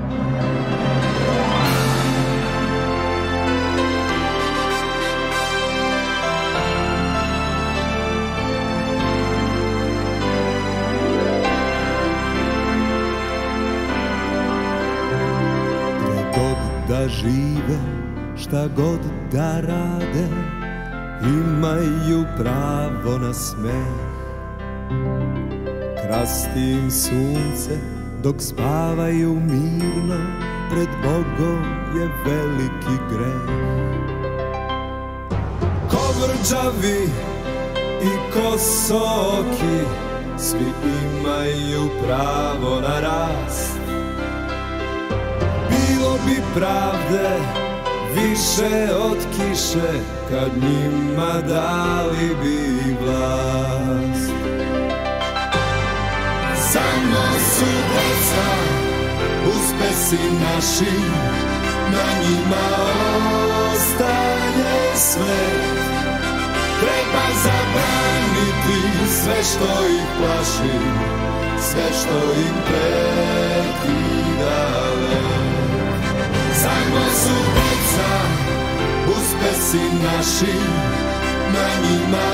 Da žive, šta god da rade, imaju pravo na smeh. Krasti im sunce dok spavaju mirno, pred Bogom je veliki greh. Ko vrđavi i kosoki, svi imaju pravo na rast. Bilo bi pravde više od kiše, kad njima dali bi vlast. Samo su deca, uspesi naši, na njima ostaje svet. Treba zabraniti sve što ih plaši, sve što im prekida let. Samo su deca, uspesi naši, na njima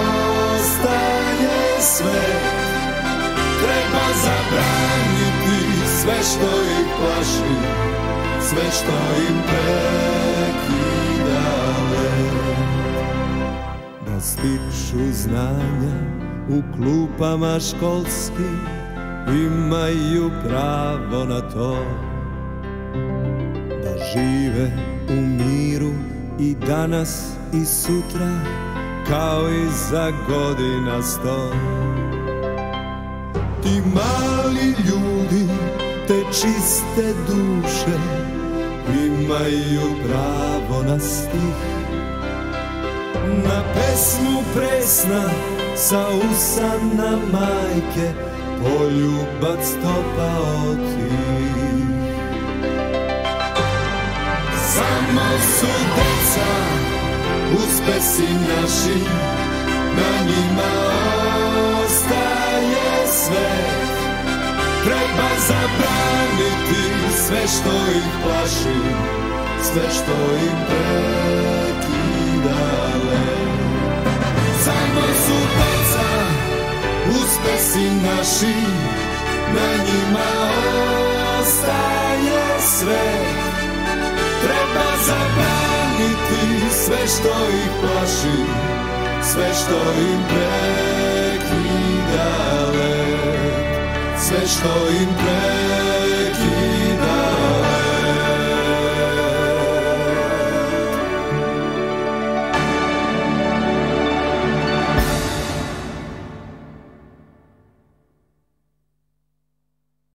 ostaje sve. Treba zabraniti sve što ih plaši, sve što im prekida let. Da stiču znanja u klupama školskim, imaju pravo na to. Da žive u miru i danas i sutra, kao i za godina 100. Ti mali ljudi, te čiste duše, imaju pravo na stih, na pesmu presna sa usana majke, poljubac topao ti. Samo su deca, uspesi naši, na njima ostaje sve. Treba zabraniti sve što ih plaši, sve što im prekida let. Samo su deca, uspesi naši, na njima ostaje sve. Treba zabraniti sve što ih plaši, sve što im prekida let, sve što im prekida let.